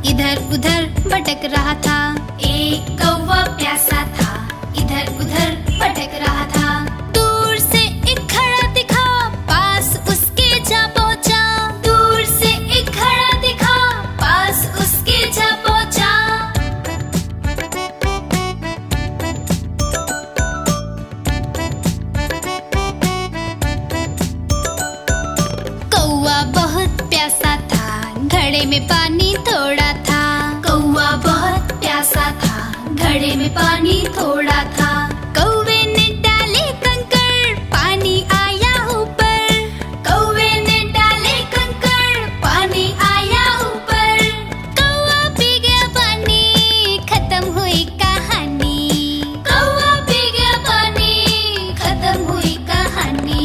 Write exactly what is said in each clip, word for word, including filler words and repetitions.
इधर उधर भटक रहा था। एक कौवा प्यासा था, इधर उधर भटक रहा था। दूर से एक घड़ा दिखा, पास उसके जा पहुंचा। दूर से एक घड़ा दिखा, पास उसके जा पहुंचा। कौवा बहुत प्यासा था, घड़े में पानी थोड़ा था। कौवा बहुत प्यासा था, घड़े में पानी थोड़ा था। कौवे ने डाले कंकड़, पानी आया ऊपर। कौवे ने डाले कंकड़, पानी आया ऊपर। कौवा पी गया पानी, खत्म हुई कहानी। कौवा पी गया पानी, खत्म हुई कहानी।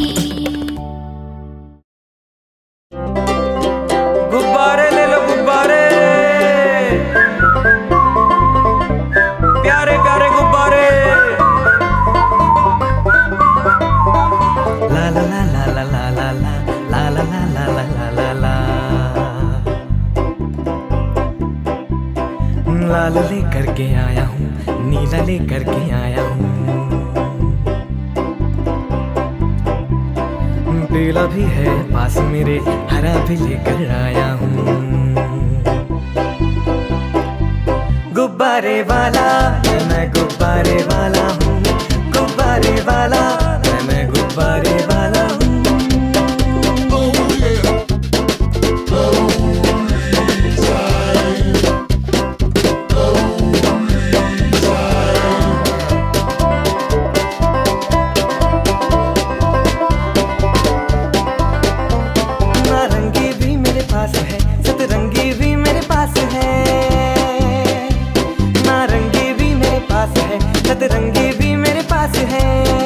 गुब्बारे ले लो गुब्बारे, प्यारे प्यारे गुब्बारे। ला ला ला ला ला ला ला ला ला ला ला ला ला ला ला। लाल लेकर के आया हूँ, नीला लेकर के आया हूँ। पीला भी है पास मेरे, हरा भी लेकर आया हूँ। गुब्बारे वाला मैं गुब्बारे वाला हूँ, गुब्बारे वाला मैं गुब्बारे वाला हूँ। नारंगी भी मेरे पास है, सतरंगी भी मेरे पास है। नारंगी भी मेरे पास है, सतरंगी भी मेरे पास है।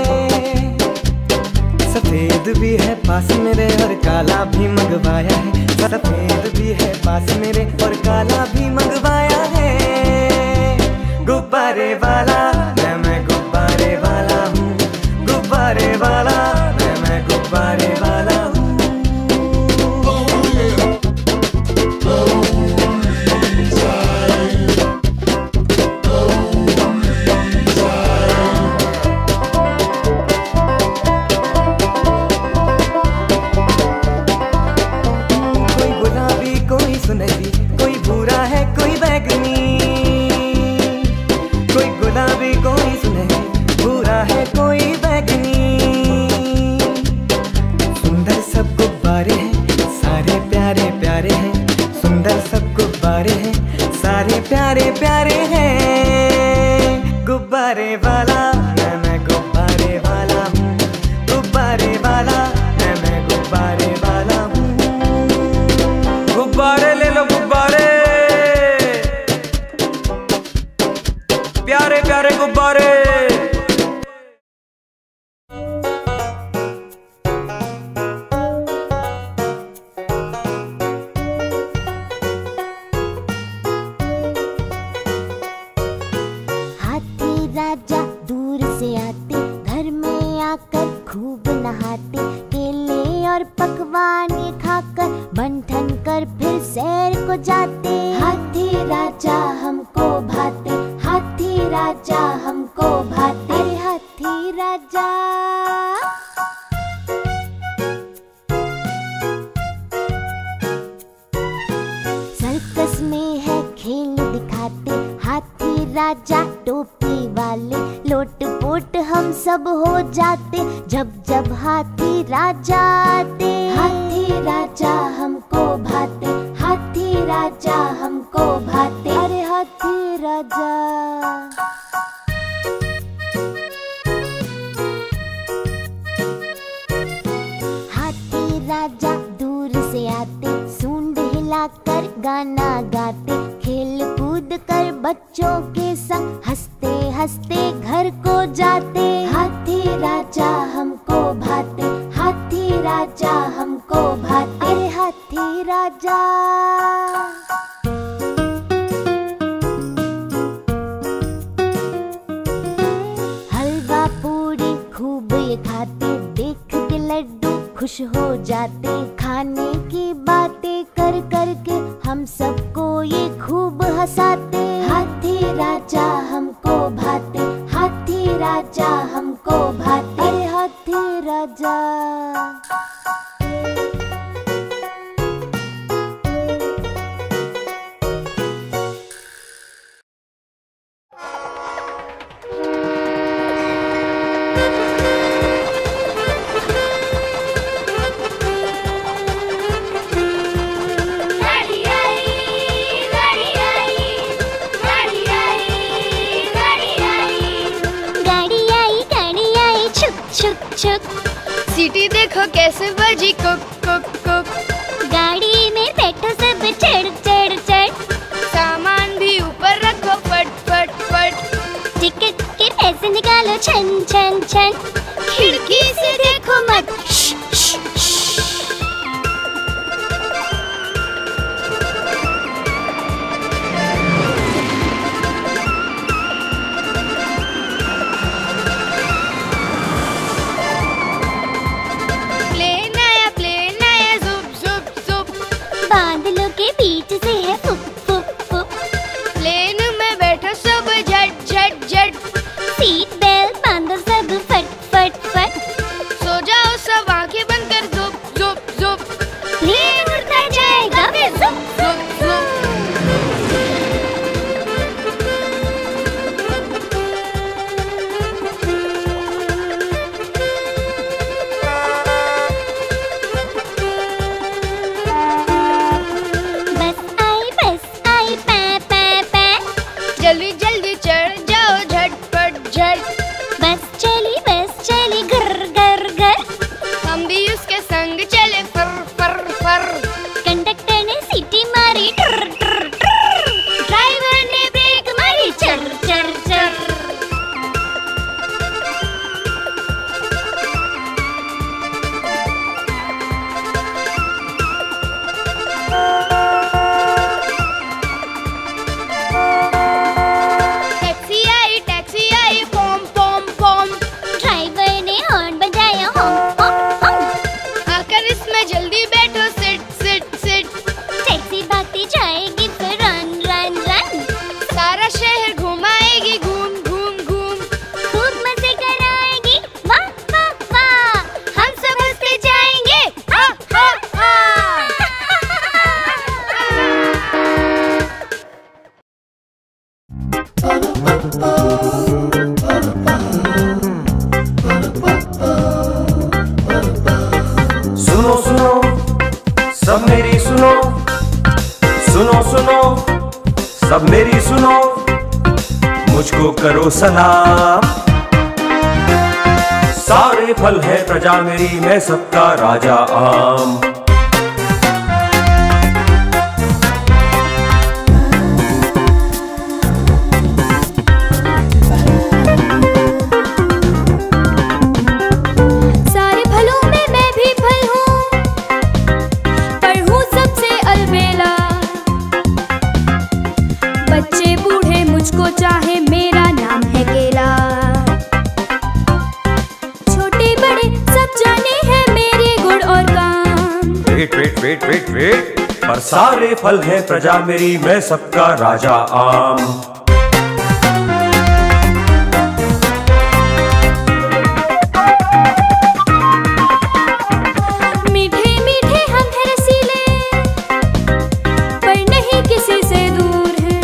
सफेद भी है पास मेरे और काला भी मंगवाया है। सफेद भी है पास मेरे और काला भी मंगवाया है। गुब्बारे वाला मैं मैं गुब्बारे वाला हूँ, गुब्बारे वाला मैं मैं गुब्बारे वाला हूँ। कोई गुलाबी कोई सुनहरी, कोई भूरा है कोई बैगनी। कोई गुलाबी कोई सुनहरी, भूरा है कोई बैगनी। सुंदर सब गुब्बारे हैं, सारे प्यारे प्यारे हैं। सुंदर सब गुब्बारे हैं, सारे प्यारे प्यारे हैं। गुब्बारे वाला मैं मैं गुब्बारे वाला हूँ, गुब्बारे वाला मैं मैं गुब्बारे वाला हूँ। गुब्बारे ले लो गुब्बारे, प्यारे प्यारे गुब्बारे। हाथी राजा दूर से आते, घर में आकर खूब नहाते। केले और पकवान खाकर बन ठन कर फिर सैर को जाते। हाथी राजा हमको भाते, हाथी राजा हमको भाते। अरे हाथी राजा सर्कस में है खेल दिखाते। हाथी राजा टोपी वाले, लोट पोट हम सब हो जाते जब जब हाथी राजा आते। हाथी राजा हमको भाते, हाथी राजा हमको भाते। अरे हाथी राजा हाथी राजा दूर से आते, सूंड हिलाकर गाना गाते। खेल कूद कर बच्चों के संग हंसते हंसते घर को जाते। हाथी राजा हमको भाते, हाथी राजा हमको भाते। अरे हाथी राजा हलवा पूरी खूब ये खाते, देख के लड्डू खुश हो जाते। खाने की बातें कर कर के हम सबको ये खूब राजा हमको भाते। अरे हाथी राजा। सीटी देखो कैसे बजी कुक कुक कुक। गाड़ी में बैठो सब चढ़ चढ़ चढ़। सामान भी ऊपर रखो फट फट फट। टिकट के पैसे निकालो छन छन छन। खिड़की से देखो मत। बादलों के बीच से है फुक फुक फुक। प्लेन में बैठो सब झट झट झट। सीट बेल्ट बांधो सब फट फट फट। सो जाओ सब आंखें बंद कर जुप जुप जुप। प्लेन उड़ता जाएगा फिर जुप जुप जुप। जल्दी जल्दी चढ़ जाओ झटपट झट। बस चली बस चली घर घर घर। हम भी उसके संग चले फर फर फर। कंडक्टर ने सीटी मारी ट्र ट्र ट्र। ड्राइवर ने ब्रेक मारी चर चर चर। जाएगी फिर रन रन रन। सारा शहर घुमाएगी घूम घूम घूम। खूब मजे कराएगी वाह वाह वाह। हम सब हंसते जाएंगे हा हा हा। सुनो सुनो सब मेरी सुनो। सुनो सुनो सब मेरी सुनो। मुझको करो सलाम। सारे फल है प्रजा मेरी, मैं सबका राजा आम। सारे फलों में मैं भी फल हूँ, पर हूँ सबसे अलबेला। बच्चे बूढ़े मुझको चाहे, मेरा नाम है केला। छोटे बड़े सब जाने हैं मेरे गुण और काम। Wait wait wait wait wait, पर सारे फल हैं प्रजा मेरी, मैं सबका राजा आम। मीठे मीठे हम हैं रसीले, पर नहीं किसी से दूर हैं।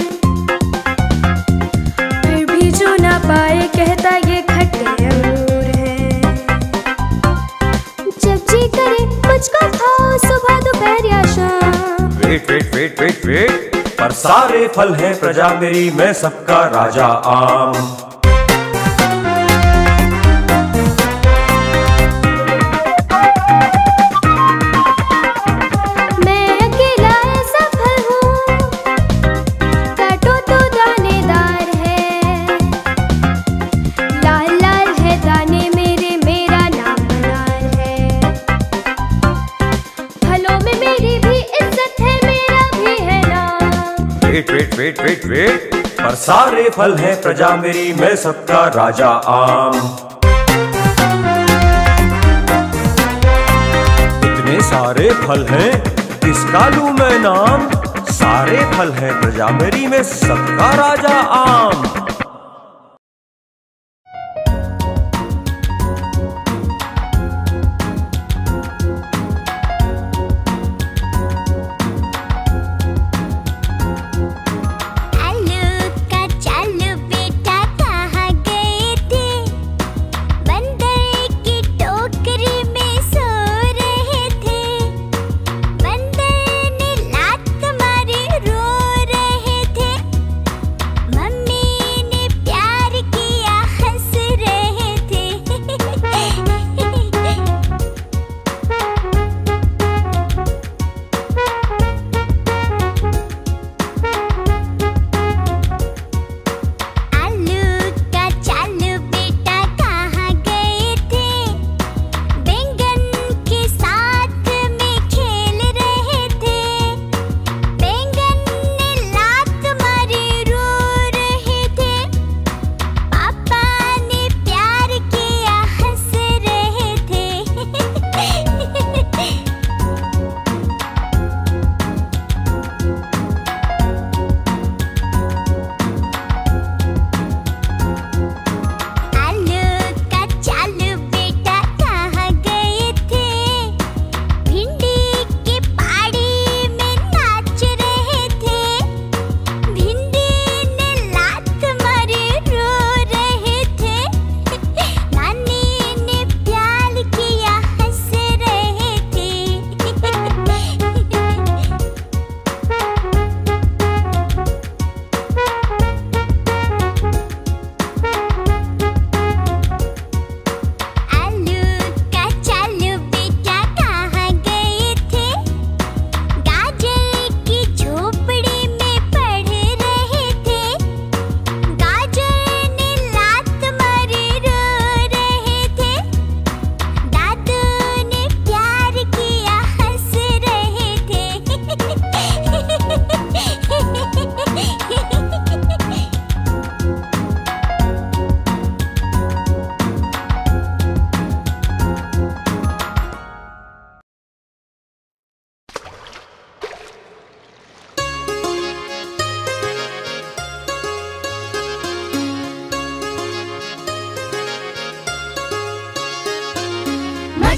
फिर भी जो ना पाए कहता ये खट्टे अंगूर हैं। जब जी करे मुझको खाओ, सुबह दोपहर या शाम। Wait wait wait wait wait, पर सारे फल हैं प्रजा मेरी, मैं सबका राजा आम। Wait wait wait wait wait, पर सारे फल हैं प्रजा मेरी, मैं सबका राजा आम। इतने सारे फल हैं, किसका लूं मैं नाम? सारे फल हैं प्रजा मेरी, मैं सबका राजा आम।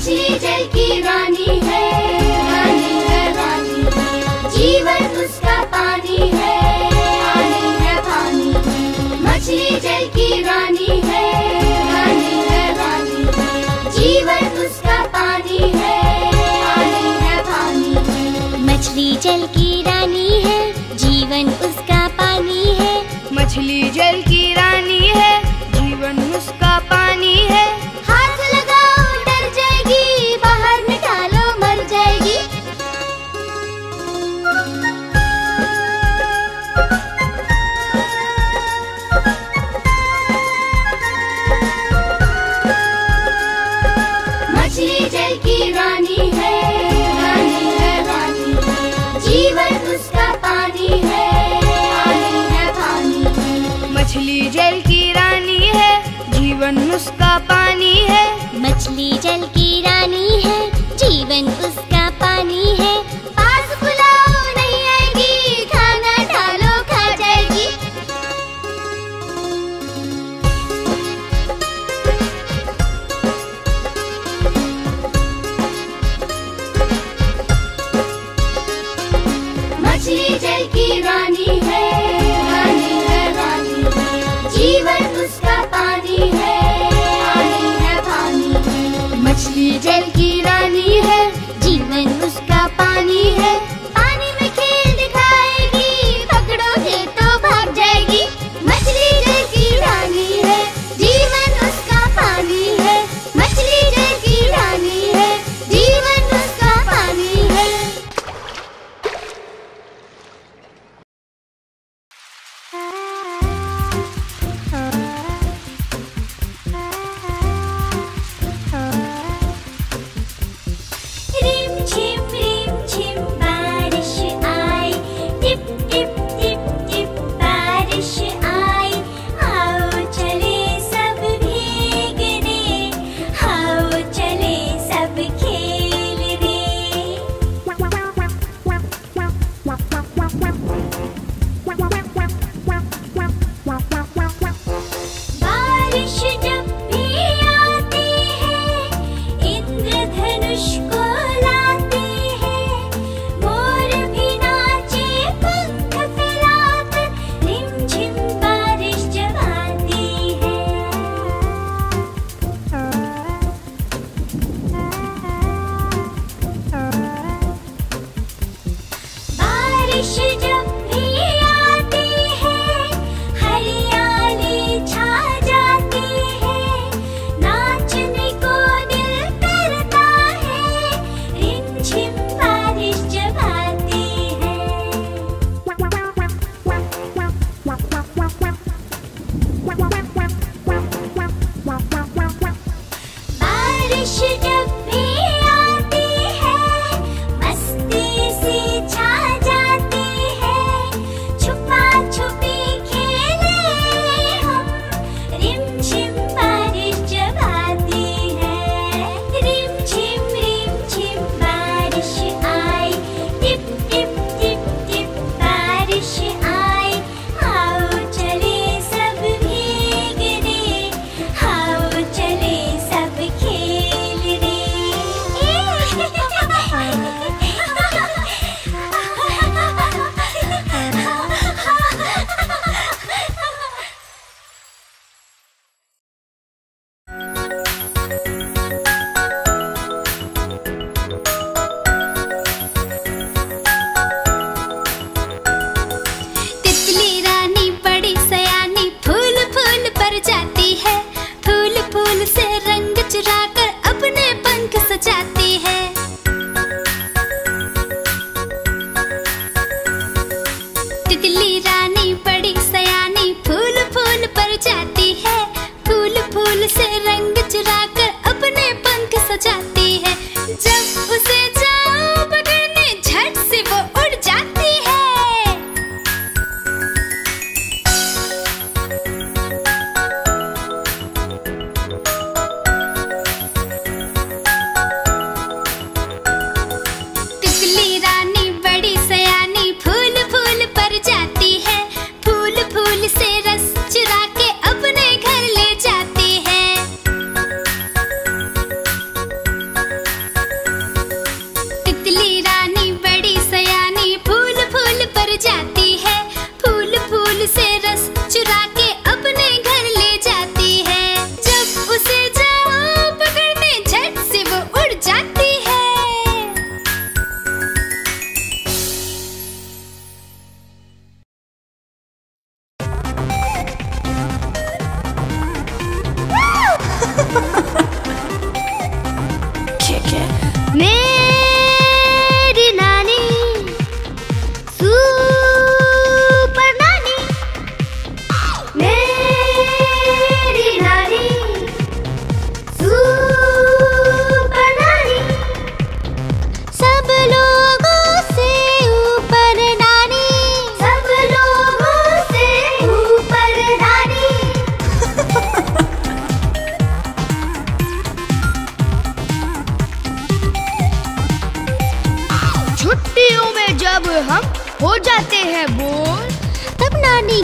मछली जल की रानी है, रानी है रानी है, जीवन उसका पानी है, पानी है पानी है। मछली जल की रानी है, रानी है रानी है, जीवन उसका पानी है, पानी है पानी है। मछली जल की रानी है, जीवन उसका पानी है। मछली जल की रानी है, जीवन उसका पानी है। हाथ लगाओ डर जाएगी, बाहर निकालो मर जाएगी। मछली जल की रानी है, रानी है रानी है, जीवन उसका पानी है, पानी है पानी है। मछली जल की रानी है, जीवन उसका पानी है। मछली जल की रानी है, जीवन उसका पानी है। पास बुलाओ नहीं आएगी, खाना डालो खा जाएगी। मछली जल की रानी है, रानी है रानी है, जीवन उसका पानी है, पानी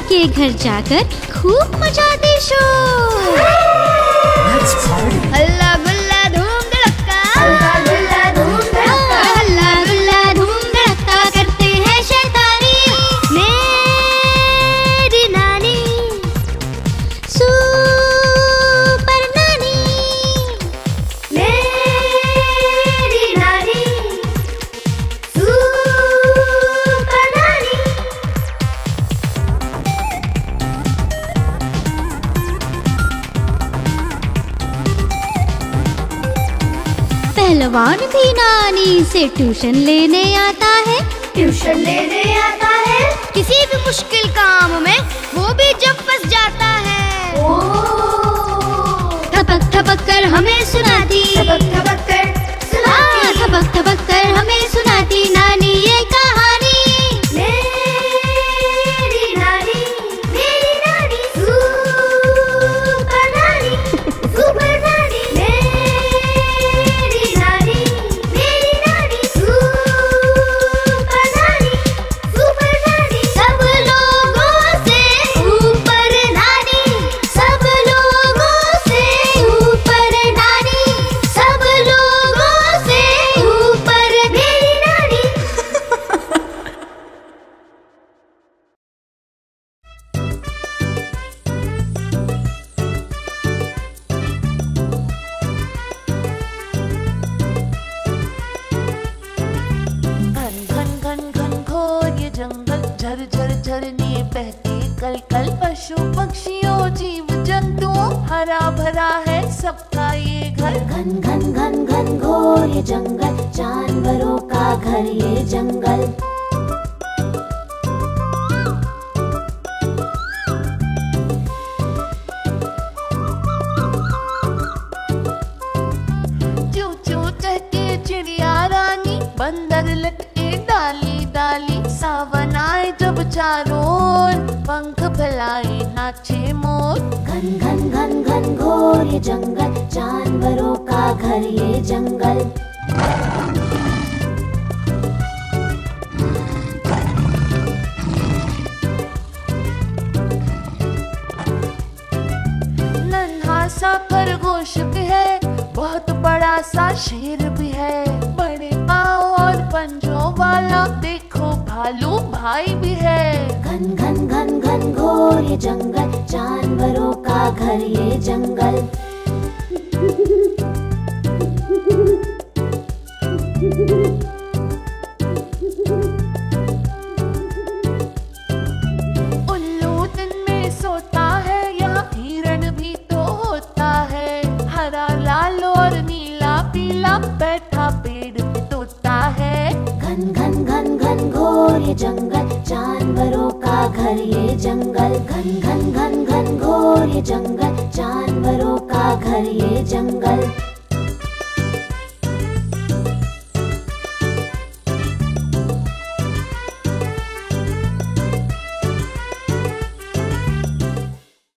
सबके घर जाकर खूब मचाते शोर। हल्ला गुल्ला धूम धड़का, हल्ला गुल्ला धूम धड़का, हल्ला गुल्ला धूम धड़का करते हैं शैतानी। मेरी नानी सुपर नानी, मेरी नानी सुपर नानी। पहलवान भी नानी से ट्यूशन लेने आता है। ट्यूशन लेने आता है, किसी भी मुश्किल काम में वो भी जब फंस जाता है। थपक थपक कर हमें सुनाती, थपक थपक कर सुनाती, हाँ, थपक थपक कर हमें सुनाती नानी ये कहानी। मेरी नानी, मेरी नानी सुपर नानी, सुपर नानी। मेरी नानी, मेरी नानी सुपर नानी, सुपर नानी। सब लोगों से ऊपर नानी, सब लोगों से ऊपर नानी, सब लोगों से ऊपर मेरी नानी। घन घन घन घन घोर ये जंगल, झर झर झरने बहते कल कल, पशु पक्षियों जीव जंतुओं हरा भरा है सबका ये घर। घन घन घन घन घोर ये जंगल, जानवरों का घर ये जंगल। चू चू चहके चिड़िया रानी, बंदर लटके डाली डाली, सावन आए जब चारों ओर, पंख फैलाए नाचे मोर। घन घन घन घन घोर ये जंगल, जानवरों का घर ये जंगल। नन्हा सा खरगोश भी है, बहुत बड़ा सा शेर भी है, बड़े पाँव और पंजों वाला देखो भालू भाई भी है। घन घन घन घन घोर ये जंगल, जानवरों का घर ये जंगल। उल्लू दिन में सोता है, यहाँ हिरण भी तो होता है, हरा लाल और नीला पीला बैठा पेड़ पे तोता है। घन घन घन घन घोर ये जंगल, जानवरों का घर ये जंगल। घन घन घन घन घोर ये जंगल, जानवरों का घर ये जंगल।